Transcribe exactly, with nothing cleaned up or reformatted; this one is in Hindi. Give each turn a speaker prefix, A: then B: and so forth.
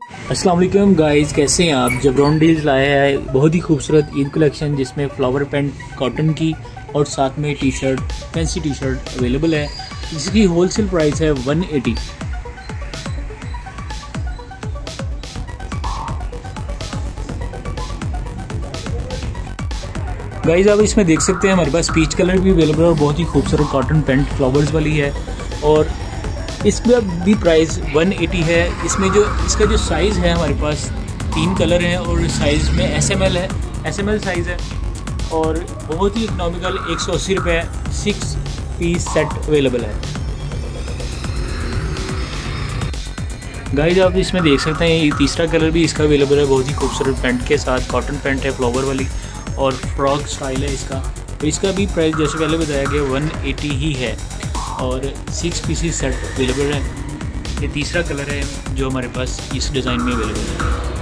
A: अस्सलाम वालेकुम गाइस, कैसे हैं आप। जबरॉन डील्स लाया है बहुत ही खूबसूरत ईद कलेक्शन जिसमें फ्लावर पेंट कॉटन की और साथ में T shirt fancy T shirt available है, जिसकी होलसेल प्राइस है वन एटी। गाइस आप इसमें देख सकते हैं हमारे पास पीच कलर भी अवेलेबल है और बहुत ही खूबसूरत कॉटन पेंट फ्लावर्स वाली है और इसका भी प्राइस वन एटी है। इसमें जो इसका जो साइज़ है हमारे पास तीन कलर हैं और साइज़ में एस एम एल है, एस एम एल साइज़ है और बहुत ही इकनॉमिकल एक सौ अस्सी रुपये सिक्स पीस सेट अवेलेबल है। गाइस आप इसमें देख सकते हैं ये तीसरा कलर भी इसका अवेलेबल है, बहुत ही खूबसूरत पेंट के साथ कॉटन पेंट है फ्लावर वाली और फ्रॉक स्टाइल है इसका। तो इसका भी प्राइस जैसे पहले बताया गया वन एटी ही है और सिक्स पीसीस सेट अवेलेबल है। ये तीसरा कलर है जो हमारे पास इस डिज़ाइन में अवेलेबल है।